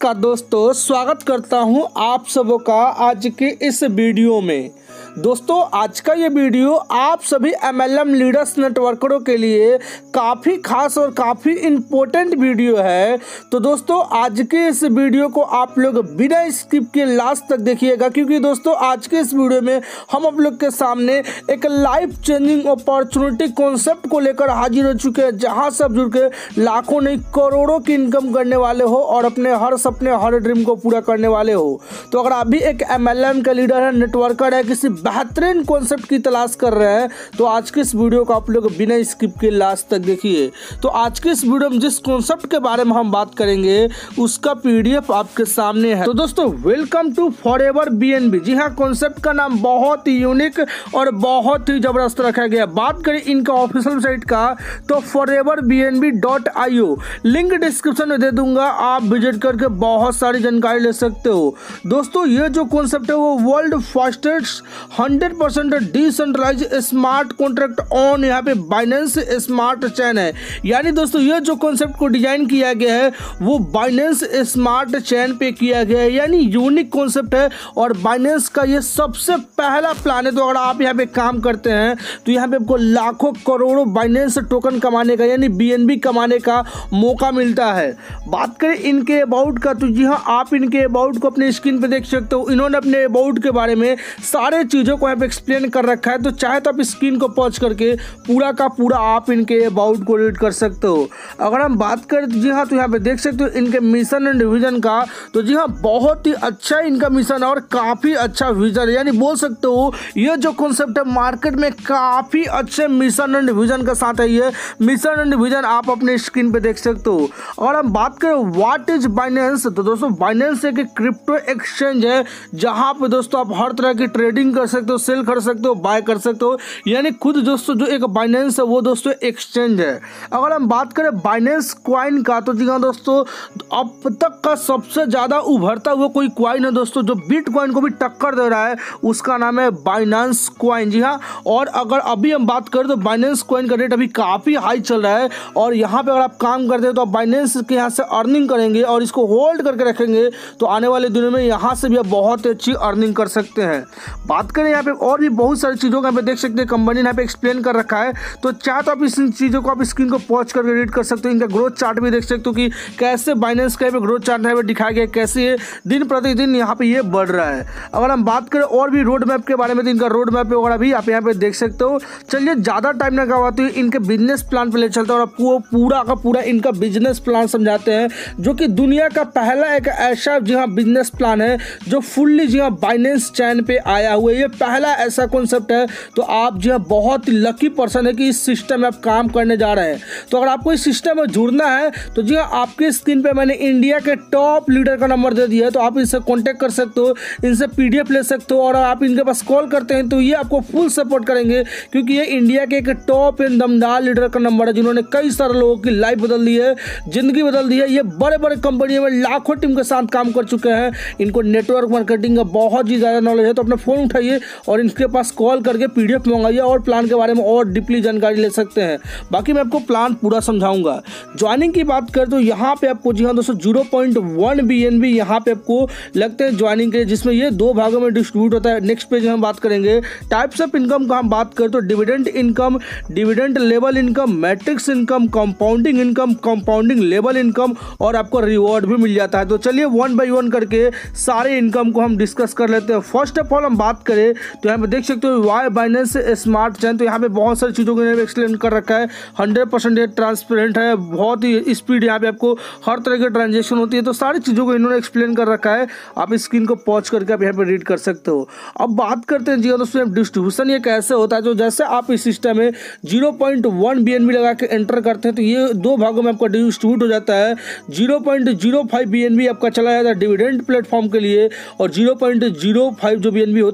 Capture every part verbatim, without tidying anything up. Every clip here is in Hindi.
नमस्कार दोस्तों, स्वागत करता हूं आप सबों का आज के इस वीडियो में। दोस्तों आज का ये वीडियो आप सभी एम एल एम लीडर्स नेटवर्करों के लिए काफ़ी खास और काफ़ी इम्पोर्टेंट वीडियो है। तो दोस्तों आज के इस वीडियो को आप लोग बिना स्किप के लास्ट तक देखिएगा, क्योंकि दोस्तों आज के इस वीडियो में हम आप लोग के सामने एक लाइफ चेंजिंग अपॉर्चुनिटी कॉन्सेप्ट को लेकर हाजिर हो चुके हैं, जहां से आप जुड़ के लाखों नहीं करोड़ों की इनकम करने वाले हो और अपने हर सपने हर ड्रीम को पूरा करने वाले हो। तो अगर आप भी एक एम एल एम का लीडर है, नेटवर्कर है, किसी बेहतरीन कॉन्सेप्ट की तलाश कर रहे हैं, तो आज के इस वीडियो को आप लोग बिना स्किप के लास्ट तक देखिए। तो आज के इस वीडियो में जिस कॉन्सेप्ट के बारे में हम बात करेंगे उसका पीडीएफ आपके सामने है। तो दोस्तों वेलकम टू फॉरएवर बीएनबी। जी हाँ, कॉन्सेप्ट का नाम बहुत ही यूनिक और बहुत ही जबरदस्त रखा गया। बात करें इनका ऑफिशियल वेबसाइट का तो forever B N B dot I O, link description में दे दूंगा, आप विजिट करके बहुत सारी जानकारी ले सकते हो। दोस्तों ये जो कॉन्सेप्ट है वो world fastest hundred percent decentralize smart contract on यहाँ पे बाइनेंस स्मार्ट चेन है। यानी दोस्तों ये जो कॉन्सेप्ट को डिजाइन किया गया है वो बाइनेंस स्मार्ट चेन पे किया गया है, यानी यूनिक कॉन्सेप्ट है और बाइनेंस का ये सबसे पहला प्लान है। तो अगर आप यहाँ पे काम करते हैं तो यहाँ पे आपको लाखों करोड़ों बाइनेंस टोकन कमाने का यानी बीएनबी कमाने का मौका मिलता है। बात करें इनके अबाउट का तो जी हाँ, आप इनके अबाउट को अपने स्क्रीन पे देख सकते हो। इन्होंने अपने अबाउट के बारे में सारे चीज़ों को यहाँ पे एक्सप्लेन कर रखा है, तो चाहे तो आप स्क्रीन को पॉज करके पूरा का पूरा आप इनके अबाउट को रीड कर सकते हो। अगर हम बात करें तो जी हाँ, तो यहाँ पे देख सकते हो इनके मिशन एंड विजन का, तो जी हाँ बहुत ही अच्छा इनका मिशन है और काफ़ी अच्छा विजन है। यानी बोल सकते हो ये जो कॉन्सेप्ट है मार्केट में काफ़ी अच्छे मिशन एंड विजन के साथ है। ये मिशन एंड विजन आप अपने स्क्रीन पे देख सकते हो। अगर हम बात करें व्हाट इज बाइनेंस, तो दोस्तों बाइनेंस एक क्रिप्टो एक्सचेंज है जहाँ पे दोस्तों आप हर तरह की ट्रेडिंग कर सकते हो, सेल कर सकते हो, बाय कर सकते हो। यानी खुद दोस्तों जो एक बाइनेंस है वो दोस्तों एक्सचेंज है। अगर हम बात करें बाइनेंस क्वाइन का तो जी हाँ दोस्तों अब तक का सबसे ज़्यादा उभरता हुआ कोई क्वाइन है दोस्तों जो बिटकॉइन को भी टक्कर दे रहा है, उसका नाम है बाइनेंस क्वाइन। जी हाँ, और अगर अभी हम बात करें तो बाइनेंस क्वाइन का रेट अभी काफ़ी हाई चल रहा है और यहाँ पे अगर आप काम करते हैं तो आप बाइनेंस के यहाँ से अर्निंग करेंगे और इसको होल्ड करके रखेंगे तो आने वाले दिनों में यहाँ से भी आप बहुत अच्छी अर्निंग कर सकते हैं। बात करें यहाँ पे और भी बहुत सारी चीज़ों का यहाँ पे देख सकते हैं, कंपनी ने यहाँ पे एक्सप्लेन कर रखा है, तो चाहे तो आप इस चीज़ों को आप स्क्रीन को पॉज करके रीड कर सकते हो। इनका ग्रोथ चार्ट भी देख सकते हो कि कैसे बाइनेंस का यहाँ पे ग्रोथ चार्ट यहाँ पे दिखाया गया, कैसे ये दिन प्रतिदिन यहाँ पे ये बढ़ रहा है। अगर हम बात करें और भी रोड मैप के बारे में तो इनका रोड मैप वगैरह भी आप यहाँ पे देख सकते हो। चलिए ज़्यादा टाइम ना गवाते हुए इनके बिजनेस प्लान पे ले चलते हैं और आपको पूरा का पूरा इनका बिजनेस प्लान समझाते हैं, जो कि दुनिया का पहला एक ऐसा जी हाँ बिजनेस प्लान है जो फुल्ली जी हाँ बाइनेंस चैन पे आया हुआ है। ये पहला ऐसा कॉन्सेप्ट है, तो आप जो है बहुत लकी पर्सन है कि इस सिस्टम में आप काम करने जा रहे हैं। तो अगर आपको इस सिस्टम में जुड़ना है तो जी हाँ आपके स्क्रीन पे मैंने इंडिया के टॉप लीडर का नंबर दे दिया है, तो आप इनसे कांटेक्ट कर सकते हो, इनसे पीडीएफ ले सकते हो और आप इनके पास कॉल करते हैं तो ये आपको फुल सपोर्ट करेंगे, क्योंकि ये इंडिया के एक टॉप एंड दमदार लीडर का नंबर है जिन्होंने कई सारे लोगों की लाइफ बदल दी है, जिंदगी बदल दी है। ये बड़े बड़े कंपनियों में लाखों टीम के साथ काम कर चुके हैं, इनको नेटवर्क मार्केटिंग का बहुत ही ज़्यादा नॉलेज है। तो अपना फ़ोन उठाइए और इनके पास कॉल करके पीडीएफ मंगाइए और प्लान के बारे में और डीपली जानकारी ले सकते हैं। बाकी मैं आपको प्लान पूरा समझाऊंगा। ज्वाइनिंग की बात करें तो यहाँ पे आपको जी हाँ दोस्तों zero point one B N B यहाँ पे आपको लगते हैं ज्वाइनिंग के, जिसमें ये दो भागों में डिस्ट्रीब्यूट होता है। नेक्स्ट पेज में हम बात करेंगे टाइप्स ऑफ इनकम का। हम बात करें तो dividend income, dividend level income, matrix income, compounding income, compounding level income और आपको रिवॉर्ड भी मिल जाता है। तो चलिए वन बाई वन करके सारे इनकम को हम डिस्कस कर लेते हैं। फर्स्ट ऑफ ऑल हम बात करें तो यहाँ पे देख सकते हो वाई बाइनेंस स्मार्ट चेन, तो यहाँ पे बहुत सारी चीज़ों को एक्सप्लेन कर रखा है। हंड्रेड परसेंट ट्रांसपेरेंट है, बहुत ही स्पीड यहाँ पे आपको हर तरह की ट्रांजेक्शन होती है, तो सारी चीज़ों को इन्होंने एक्सप्लेन कर रखा है। आप स्क्रीन को पॉज करके आप यहाँ पे रीड कर सकते हो। अब बात करते हैं जी दोस्तों डिस्ट्रीब्यूशन ये कैसे होता है। तो जैसे आप इस सिस्टम में zero point one B N B लगा के एंटर करते हैं तो ये दो भागों में आपका डिस्ट्रीब्यूट हो जाता है। Zero point zero five B N B आपका चला जाता है डिविडेंड प्लेटफॉर्म के लिए और जीरो पॉइंट जीरो फाइव जो बी एन बी होता है वो चला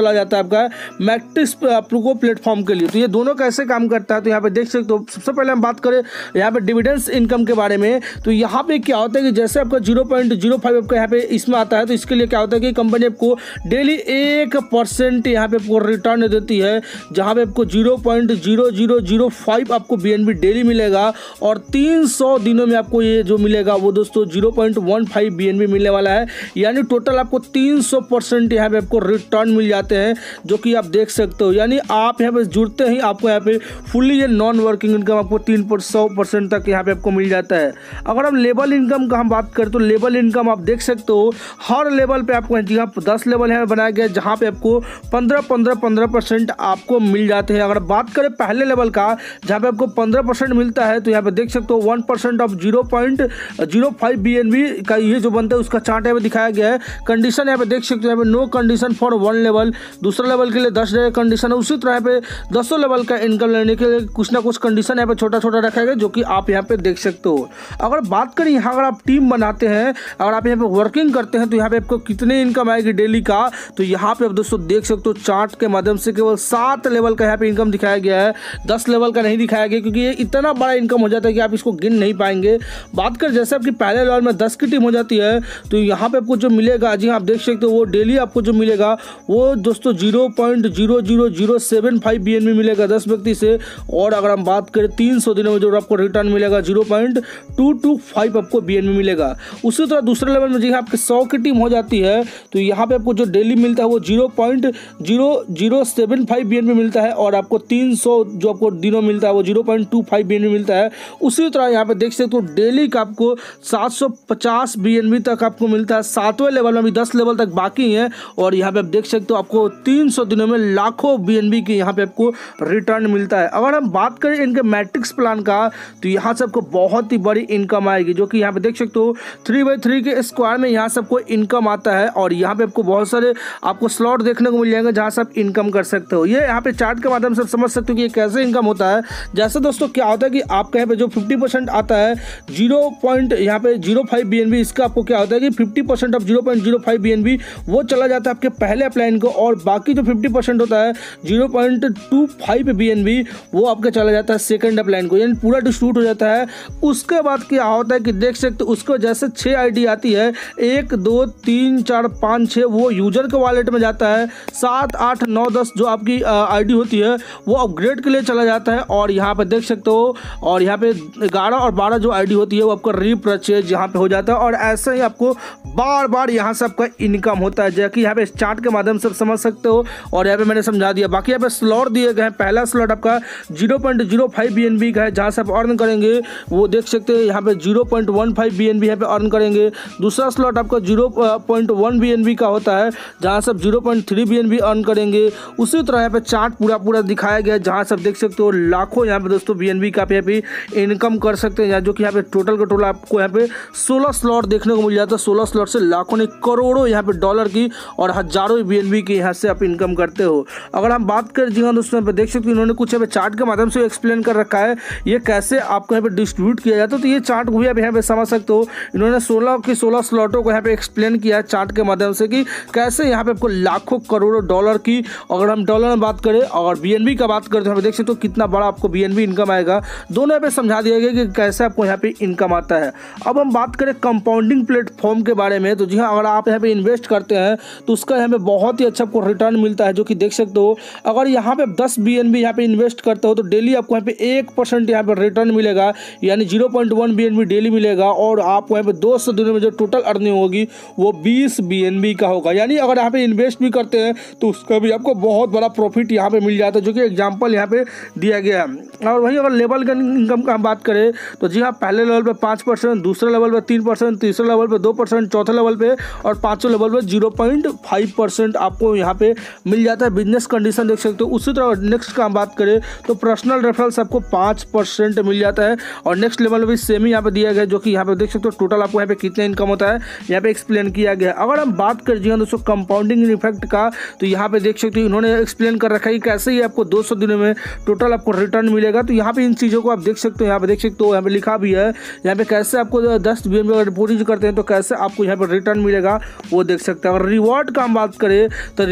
चला जाता है आपका मैट्रिक्स प्रूको प्लेटफॉर्म के लिए। तो ये दोनों कैसे काम करता है तो यहाँ पे देख सकते हो। सबसे पहले हम बात करें यहाँ पे डिविडेंड्स इनकम के बारे में, तो यहाँ पे क्या होता है कि जैसे आपका जीरो पॉइंट जीरो फाइव आपका यहाँ पे इसमें आता है, तो इसके लिए क्या होता है कि कंपनी आपको डेली एक परसेंट यहाँ पे आपको रिटर्न देती है, जहाँ पे आपको zero point zero zero zero five आपको बीएनबी डेली मिलेगा और तीन सौ दिनों में आपको ये जो मिलेगा वो दोस्तों zero point one five BNB मिलने वाला है। यानी टोटल आपको तीन सौ परसेंट यहाँ पे आपको रिटर्न मिल जाते हैं, जो कि आप देख सकते हो। यानी आप यहाँ पे जुड़ते ही आपको यहाँ पे फुल्ली ये नॉन वर्किंग इनकम आपको तीन सौ परसेंट तक यहाँ पे आपको मिल जाता है। अगर हम लेवल इनकम का हम बात करें तो लेवल इनकम आप देख सकते हो हर लेवल पे आपको जी हाँ दस लेवल यहाँ बनाया गया, जहाँ पे आपको पंद्रह पंद्रह पंद्रह परसेंट आपको मिल जाते हैं। अगर बात करें पहले लेवल का जहाँ पे आपको पंद्रह परसेंट मिलता है, तो यहाँ पे देख सकते हो one percent of zero point zero five B N B का ये जो बनता है उसका चार्ट यहाँ पे दिखाया गया है। कंडीशन यहाँ पे देख सकते हो, यहाँ पे no condition for one level, दूसरा लेवल के लिए दस डेज कंडीशन है। उसी तरह यहाँ पे दसों लेवल का इनकम लेने के लिए कुछ ना कुछ कंडीशन यहाँ पे छोटा छोटा रखा गया, जो कि आप यहाँ पे देख सकते हो। अगर बात करें यहाँ अगर आप टीम बनाते हैं, अगर आप यहाँ पे वर्किंग करते हैं, तो यहाँ पे आपको कितने इनकम आएगी डेली का, तो यहाँ पे आप दोस्तों देख सकते हो चार्ट के माध्यम से केवल सात लेवल का यहाँ पे इनकम दिखाया गया है, दस लेवल का नहीं दिखाया गया, क्योंकि ये इतना बड़ा इनकम हो जाता है कि आप इसको गिन नहीं पाएंगे। बात कर जैसे आपकी पहले लेवल में दस की टीम हो जाती है, तो यहाँ पे आपको जो मिलेगा जी हाँ आप देख सकते हो वो डेली आपको जो मिलेगा वो दोस्तों zero point zero zero zero seven five B N B मिलेगा दस व्यक्ति से। और अगर हम बात करें तीन सौ दिनों में जो आपको रिटर्न मिलेगा zero point two two five आपको बी एन बी मिलेगा। उसी तरह दूसरे लेवल में जी हाँ आपके सौ की टीम हो जाती है, तो यहाँ पे आपको जो डेली मिलता है वो zero point zero zero seven five B N B मिलता है, और आपको तीन सौ जो आपको दिनों मिलता है वो zero point two five B N B मिलता है। उसी तरह यहाँ पे देख सकते हो डेली का आपको सात सौ पचास बी एन बी तक आपको मिलता है। सातवें लेवल में भी दस लेवल तक बाकी है, और यहाँ पे आप देख सकते हो आपको तीन सौ दिनों में लाखों बी एन बी की यहाँ पे आपको रिटर्न मिलता है। अगर हम बात करें इनके मैट्रिक्स प्लान का, तो यहाँ से आपको बहुत ही बड़ी इनकम आएगी, जो कि यहाँ पे देख सकते हो थ्री बाई थ्री के स्क्वायर में यहाँ से आपको इनकम आता है, और यहाँ पे आपको बहुत सारे आपको स्लॉट देखने को मिल जाएंगे जहाँ से आप इनकम कर सकते हो। ये यहाँ पे चार्ट के माध्यम से समझ सकते हो कि ये कैसे इनकम होता है। जैसे दोस्तों क्या होता है कि आपका यहाँ पे जो फिफ्टी परसेंट आता है जीरो पॉइंट यहाँ पे zero five B N B, इसका आपको क्या होता है कि fifty percent of zero point zero five B N B वो चला जाता है आपके पहले प्लान को, और बाकी जो फिफ्टी परसेंट होता है zero point two five B N B वो आपका चला जाता है सेकंड प्लान को, यानी पूरा डिस्ट्रीब्यूट हो जाता है। उसके बाद क्या होता है कि देख सकते हो उसको जैसे छः आईडी आती है, एक दो तीन चार पाँच छः वो यूजर के वॉलेट में जाता है, सात आठ नौ दस जो आपकी आईडी होती है वो अपग्रेड के लिए चला जाता है, और यहाँ पे देख सकते हो और यहाँ पे ग्यारह और बारह जो आईडी होती है वो आपका रीपरचेज यहाँ पे हो जाता है, और ऐसे ही आपको बार बार यहाँ से आपका इनकम होता है, जैसे कि यहाँ पे चार्ट के माध्यम से समझ सकते हो। और यहाँ पे मैंने समझा दिया। बाकी यहाँ पे स्लॉट दिए गए हैं, पहला स्लॉट आपका zero point zero five B N B का है, जहाँ से आप अर्न करेंगे वो देख सकते हैं यहाँ पे zero point one five B N B यहाँ पे अर्न करेंगे। दूसरा स्लॉट आपका zero point one B N B का होता है, जहाँ से आप zero point three B N B earn करेंगे। उसी तरह यहाँ पे चार्ट पूरा पूरा दिखाया गया है, जहाँ से आप देख सकते हो लाखों यहाँ पे दोस्तों बी एन बी का यहाँ पे इनकम कर सकते हैं, जो कि यहाँ पे टोटल का टोटल आपको यहाँ पे सोलह स्लॉट देखने को मिल जाता है। सोलह स्लॉट से लाखों ने करोड़ों यहाँ पे डॉलर की और हजारों बी एन बी की यहाँ से आप इनकम करते हो। अगर हम बात करें जी हाँ दोस्तों यहाँ पे देख सकते हो इन्होंने कुछ यहाँ पे चार्ट के माध्यम से एक्सप्लेन कर रखा है ये कैसे आपको यहाँ पे डिस्ट्रीब्यूट किया जाता है, तो ये चार्ट भी आप यहाँ पे समझ सकते हो। इन्होंने सोलह की सोलह स्लॉटों को यहाँ पे एक्सप्लेन किया है चार्ट के माध्यम से कि कैसे यहाँ पे आपको लाखों करोड़ों डॉलर की, अगर हम डॉलर में बात करें और बी एन बी का बात करें तो यहाँ पे देख सकते हो कितना बड़ा आपको बी एन बी इनकम आएगा। दोनों यहाँ पे समझा दिया गया कि कैसे आपको यहाँ पे इनकम आता है। अब हम बात करें कंपाउंडिंग प्लेटफॉर्म के बारे में, तो जी हाँ अगर आप यहाँ पे इन्वेस्ट करते हैं तो उसका यहाँ पे बहुत ही अच्छा आपको रिटर्न मिलता है, जो कि देख सकते हो। अगर यहाँ पे दस बी एन बी यहाँ पे इन्वेस्ट करते हो तो डेली आपको यहाँ पे एक परसेंट यहाँ पे रिटर्न मिलेगा, यानी zero point one B N B daily मिलेगा, और आपको यहाँ पे दो सौ दिनों में जो टोटल अर्निंग होगी वो बीस बी एन बी का होगा। यानी अगर यहाँ पे इन्वेस्ट भी करते हैं तो उसका भी आपको बहुत बड़ा प्रॉफिट यहाँ पे मिल जाता है, जो कि एग्जाम्पल यहाँ पे दिया गया है। और वहीं अगर लेवल का इनकम का हम बात करें तो जी हाँ पहले लेवल पे पाँच परसेंट, दूसरे लेवल पे तीन परसेंट, तीसरे लेवल पे दो परसेंट, चौथे लेवल पे और पाँचों लेवल पे जीरो पॉइंट फाइव परसेंट आपको यहाँ पे मिल जाता है। बिजनेस कंडीशन देख सकते हो। उसी तरह नेक्स्ट का हम बात करें तो पर्सनल रेफरल्स आपको पाँच परसेंट मिल जाता है, और नेक्स्ट लेवल में भी सेम ही यहाँ पे दिया गया है, जो कि यहाँ पे देख सकते हो टोटल आपको यहाँ पे कितना इनकम होता है यहाँ पे एक्सप्लेन किया गया है। अगर हम बात करें जी हाँ दोस्तों कंपाउंडिंग इफेक्ट का, तो यहाँ पे देख सकते हो इन्होंने एक्सप्लेन कर रखा है कि कैसे ही आपको दो सौ दिनों में टोटल आपको रिटर्न मिलेगा। तो यहाँ पे इन चीज़ों को आप देख सकते हो, यहाँ पे देख सकते हो यहाँ पे लिखा भी है, यहाँ पे कैसे आपको दस बी एन बी अगर डिपोजिट करते हैं तो कैसे आपको यहाँ पर रिटर्न मिलेगा वो देख सकते हैं। अगर रिवॉर्ड का हम बात करें तो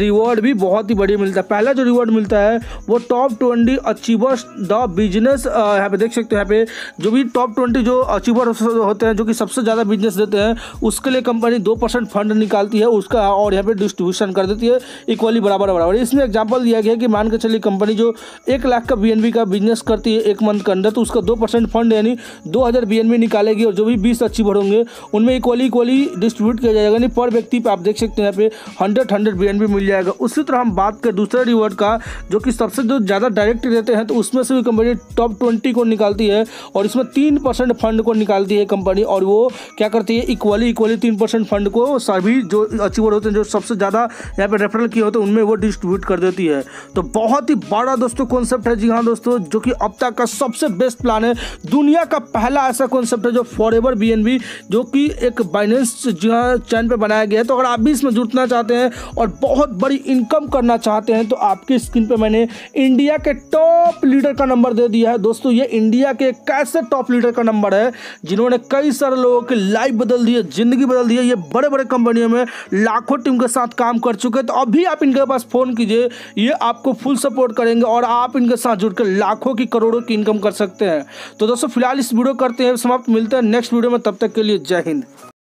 रिवॉर्ड भी बहुत ही बढ़िया मिलता है। पहला जो रिवॉर्ड मिलता है वो top twenty achievers the business, यहाँ पे देख सकते हो, यहाँ पे जो भी टॉप ट्वेंटी जो अचीवर होते हैं जो कि सबसे ज़्यादा बिजनेस देते हैं उसके लिए कंपनी दो परसेंट फंड निकालती है उसका और यहाँ पे डिस्ट्रीब्यूशन कर देती है इक्वली बराबर बराबर। इसमें एग्जाम्पल दिया गया है कि मान के चलिए कंपनी जो एक लाख का बीएनबी का बिजनेस करती है एक मंथ के अंदर, तो उसका दो परसेंट फंड यानी दो हज़ार बीएनबी निकालेगी और जो भी बीस अचीवर होंगे उनमें इक्वली इक्वली डिस्ट्रीब्यूट किया जाएगा। यानी पर व्यक्ति पे आप देख सकते हैं यहाँ पे हंड्रेड हंड्रेड बीएनबी मिल जाएगा। उसी तरह हम बात करें दूसरे रिवॉर्ड का जो कि सबसे जो ज़्यादा डायरेक्ट देते हैं, तो उसमें से भी कंपनी टॉप ट्वेंटी को निकालती है और इसमें तीन परसेंट फंड को निकालती है कंपनी और वो क्या करती है इक्वली इक्वली तीन परसेंट फंड को सभी जो अचीवर होते हैं जो सबसे ज़्यादा यहाँ पे रेफरल किए होते हैं उनमें वो डिस्ट्रीब्यूट कर देती है। तो बहुत ही बड़ा दोस्तों कॉन्सेप्ट है। जी हाँ दोस्तों, जो कि अब तक का सबसे बेस्ट प्लान है, दुनिया का पहला ऐसा कॉन्सेप्ट है जो फॉरएवर बीएनबी जो कि एक बाइनेंस जी हाँ चैन पे बनाया गया है। तो अगर आप भी इसमें जुड़ना चाहते हैं और बहुत बड़ी इनकम करना चाहते हैं तो आपकी स्क्रीन पे मैंने इंडिया के टॉप लीडर का नंबर दे दिया है। दोस्तों ये इंडिया के कैसे टॉप लीडर का नंबर है जिन्होंने कई सारे लोगों की लाइफ बदल दी है, जिंदगी बदल दी है। ये बड़े बड़े कंपनियों में लाखों टीम के साथ काम कर चुके हैं। तो अभी आप इनके पास फोन कीजिए, ये आपको फुल सपोर्ट करेंगे और आप इनके साथ जुड़कर लाखों की करोड़ों की इनकम कर सकते हैं। तो दोस्तों फिलहाल इस वीडियो करते हैं समाप्त, मिलते हैं नेक्स्ट वीडियो में, तब तक के लिए जय हिंद।